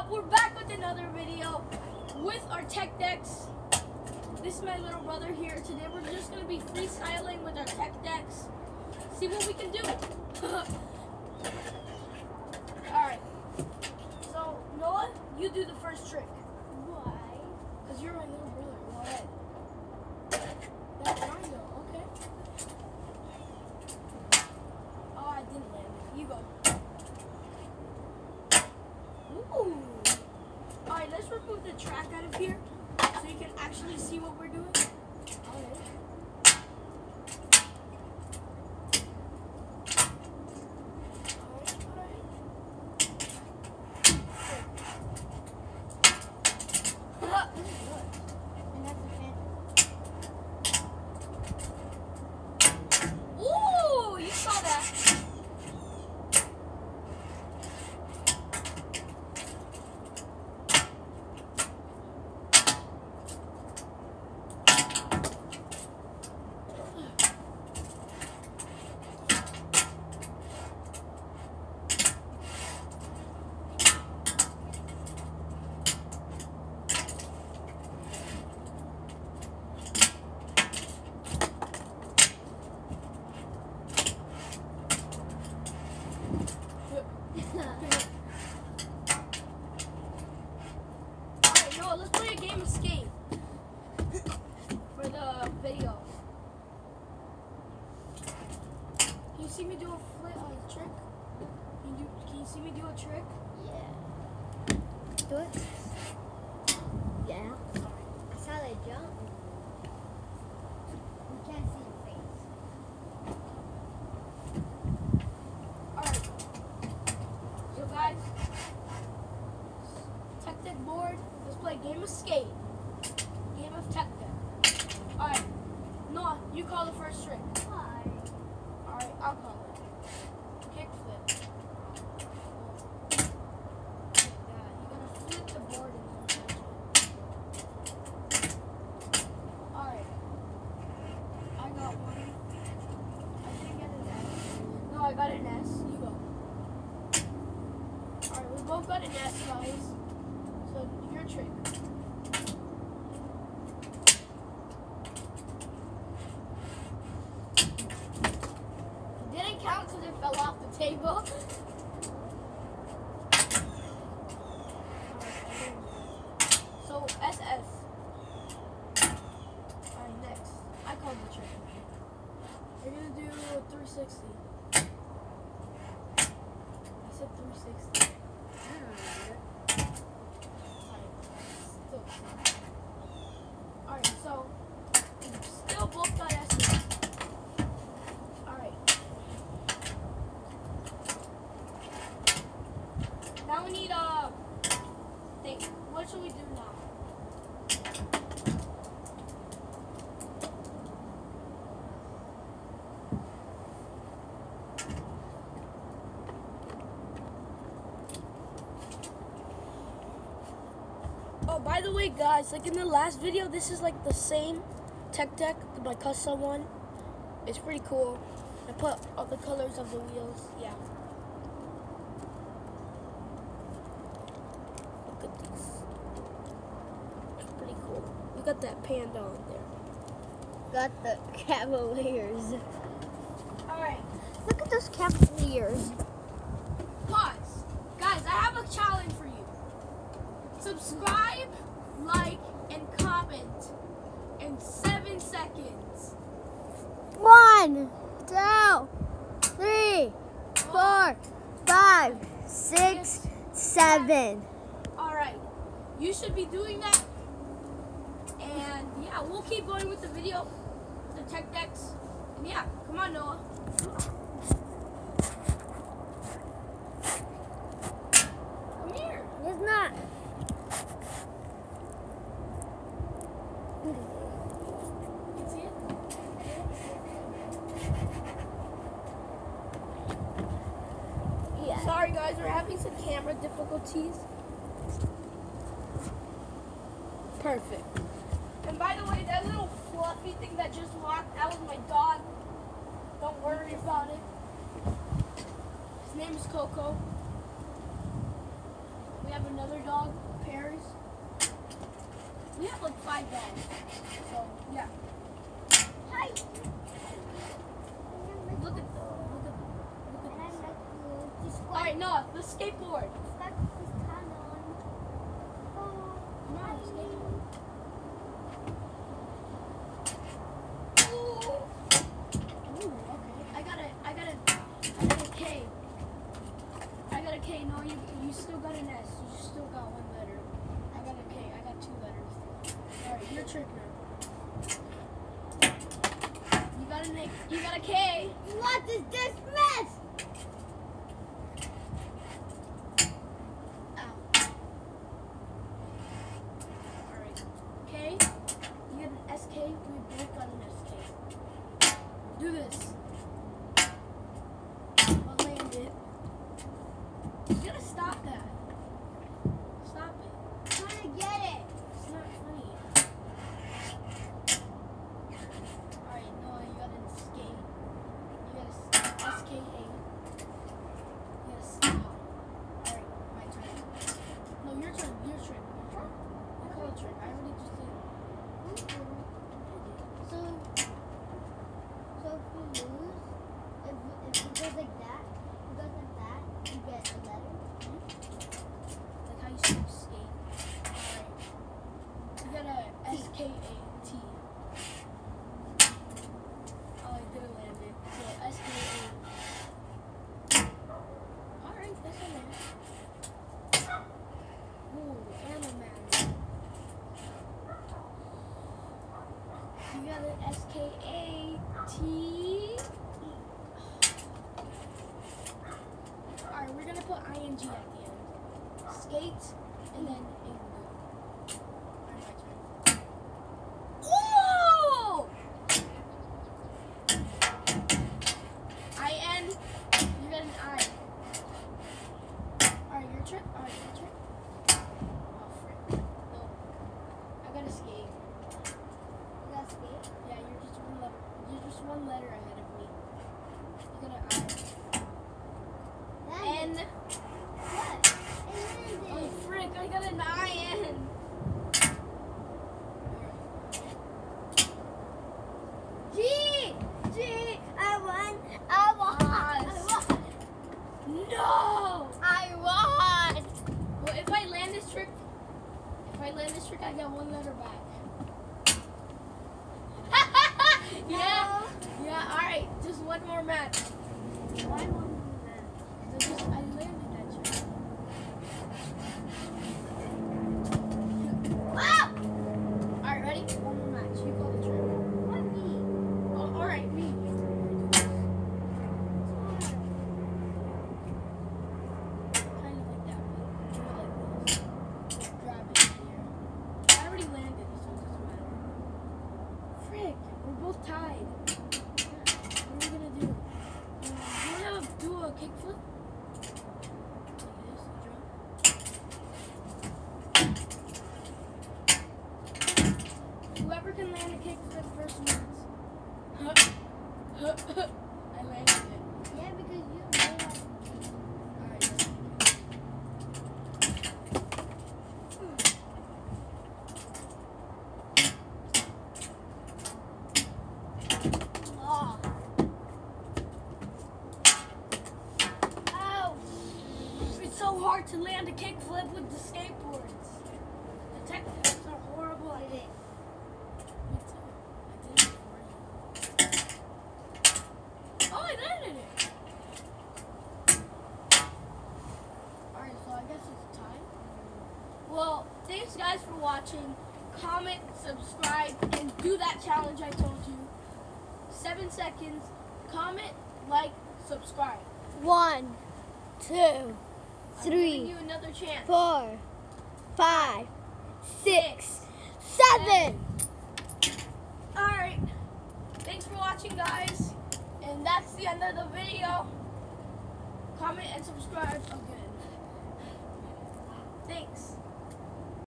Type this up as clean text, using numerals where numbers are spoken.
up? We're back with another video with our tech decks. This is my little brother here. Today we're just going to be freestyling with our tech decks. See what we can do. Alright. So, Noah, you do the first trick. Why? Because you're my little brother. Go ahead. That's mine though. Okay. Oh, I didn't land it. You go. Ooh. Alright, let's remove the track out of here so you can actually see what we're doing. Alright. Ooh, you saw that. Alright, Noah, let's play a game of skate for the video. Can you see me do a trick? Can you see me do a trick? Yeah. Do it. Yeah. I saw that jump. You can't see your face. Alright. So guys, tech deck board, let's play a game of skate. Game of tech deck. Alright. Noah, you call the first trick. Why? Alright, I'll call it. Kickflip. Yeah, you gotta flip the board and then catch it. Alright. I got one. I didn't get an S. No, I got an S. You go. Alright, we both got an S, guys. So, your trick. It didn't count because it fell off the table. So, SS. Alright, next. I called the trick. We're gonna do a 360. I said 360. Alright, so we still both got S's. Alright. Now we need a thing. What should we do now? Oh, by the way, guys, like in the last video, this is like the same tech deck, my custom one. It's pretty cool. I put all the colors of the wheels. Yeah. Look at these. It's pretty cool. We got that panda on there. Got the Cavaliers. All right. Look at those Cavaliers. Pause. Guys, I have a challenge for you. Subscribe, like, and comment in 7 seconds. 1, 2, 3, 4, 5, 6, 7. Alright, you should be doing that. And yeah, we'll keep going with the video, the tech decks. And yeah, come on, Noah. Come here. It's not. You can see it? Yeah. Sorry guys, we're having some camera difficulties. Perfect. And by the way, that little fluffy thing that just walked, that was my dog. Don't worry about it. His name is Coco. We have another dog, Paris. We have like 5 dogs. So yeah. Hi. Look at. Alright, Noah, the skateboard. Come on, skateboard. Ooh, okay. I got a K. I got a K. No, you still got an S. You still got 1 letter. I got a K. I got 2 letters. Alright, your trick now. You got a K. What is this mess? Alright. K. You got an SK. We both got an SK. Do this. I'll land it. You gotta stop that. Stop it. I'm trying to get it. It's not funny. Alright, Noah, you got an skate. You got a SKA. You got a stop. Alright, my turn. No, your turn. Your turn. You call it turn. I already just did it. So if you lose, if it goes like that, you get a letter. Like how you say skate. Alright. You got a SKAT. Oh, I didn't land it. So SKA. Alright, that's a land. Ooh, Animal. You got an SKAT. Alright, we're gonna put ing at the end. Skate and then igloo. Alright, my turn. Ooh! IN. You got an I. Alright, your trick. Oh, frick. No. I got a skate. You got skate? Yeah, you're just one letter ahead of me. You got an I. N. What? Oh, frick, I got an IN. G, I won. No! I won. Well, if I land this trick, I get 1 letter back. Yeah, yeah. All right, just 1 more match. Why won that? I landed that trick. Ah! All right, ready? 1 more match. You call the trick. What me? Oh, all right, me. Kind of like that. Do it like this. Grab it here. I already landed, so it doesn't matter. Frick, we're both tied. What are we gonna do? You wanna do a kickflip? Like this, jump. Whoever can land a kickflip first wins. I landed it. Yeah, because you made us. Alright. Oh. Ow. It's so hard to land a kickflip with the skateboards. The techniques are horrible at it. Me too. I did it for you. Oh, I landed it. Alright, so I guess it's time. Well, thanks guys for watching. Comment, subscribe, and do that challenge I told you. 7 seconds. Comment, like, subscribe. 1, 2, I'm giving 3, you another chance. 4, 5, 6, 7. Alright. Thanks for watching, guys. And that's the end of the video. Comment and subscribe again. Thanks.